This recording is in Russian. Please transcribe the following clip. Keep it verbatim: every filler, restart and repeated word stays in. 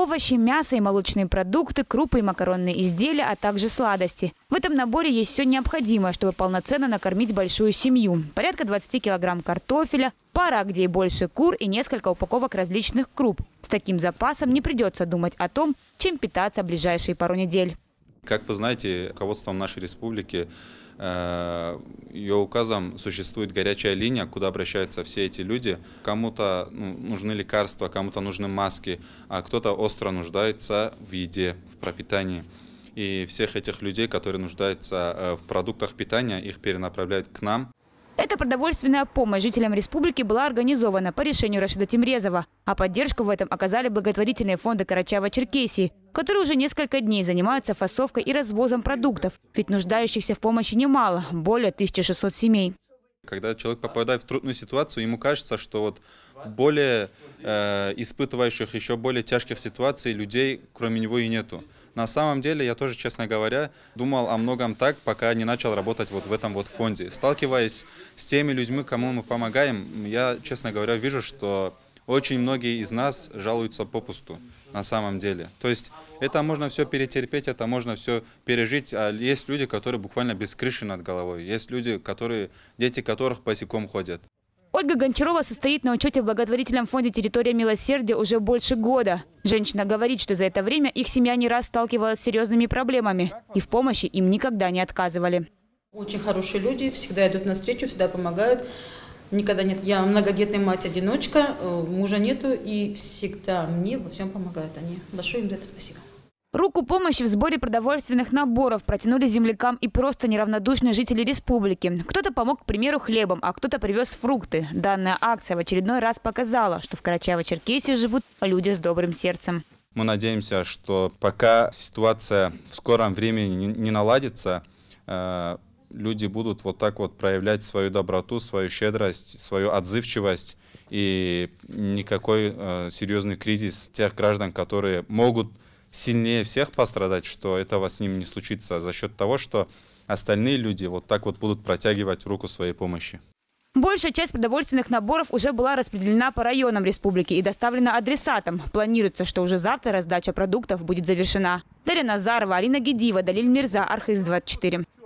Овощи, мясо и молочные продукты, крупы и макаронные изделия, а также сладости. В этом наборе есть все необходимое, чтобы полноценно накормить большую семью. Порядка двадцати килограмм картофеля, пара, где и больше кур и несколько упаковок различных круп. С таким запасом не придется думать о том, чем питаться в ближайшие пару недель. Как вы знаете, руководством нашей республики, ее указом существует горячая линия, куда обращаются все эти люди. Кому-то ну, нужны лекарства, кому-то нужны маски, а кто-то остро нуждается в еде, в пропитании. И всех этих людей, которые нуждаются в продуктах питания, их перенаправляют к нам. Эта продовольственная помощь жителям республики была организована по решению Рашида Тимрезова. А поддержку в этом оказали благотворительные фонды Карачаево-Черкесии, которые уже несколько дней занимаются фасовкой и развозом продуктов. Ведь нуждающихся в помощи немало – более тысячи шестисот семей. Когда человек попадает в трудную ситуацию, ему кажется, что вот более э, испытывающих еще более тяжких ситуаций людей, кроме него, и нету. На самом деле, я тоже, честно говоря, думал о многом так, пока не начал работать вот в этом вот фонде. Сталкиваясь с теми людьми, кому мы помогаем, я, честно говоря, вижу, что очень многие из нас жалуются попусту на самом деле. То есть это можно все перетерпеть, это можно все пережить, а есть люди, которые буквально без крыши над головой. Есть люди, которые, дети которых босиком ходят. Ольга Гончарова состоит на учете в благотворительном фонде «Территория милосердия» уже больше года. Женщина говорит, что за это время их семья не раз сталкивалась с серьезными проблемами. И в помощи им никогда не отказывали. Очень хорошие люди, всегда идут навстречу, всегда помогают. Никогда нет. Я многодетная мать-одиночка, мужа нету, и всегда мне во всем помогают они. Большое им за это спасибо. Руку помощи в сборе продовольственных наборов протянули землякам и просто неравнодушные жители республики. Кто-то помог, к примеру, хлебом, а кто-то привез фрукты. Данная акция в очередной раз показала, что в Карачаево-Черкесии живут люди с добрым сердцем. Мы надеемся, что пока ситуация в скором времени не наладится, люди будут вот так вот проявлять свою доброту, свою щедрость, свою отзывчивость. И никакой серьезный кризис тех граждан, которые могут сильнее всех пострадать, что этого с ним не случится за счет того, что остальные люди вот так вот будут протягивать руку своей помощи. Большая часть продовольственных наборов уже была распределена по районам республики и доставлена адресатам. Планируется, что уже завтра раздача продуктов будет завершена. Дарья Назарова, Алина Гедиева, Далиль Мирза, Архыз двадцать четыре.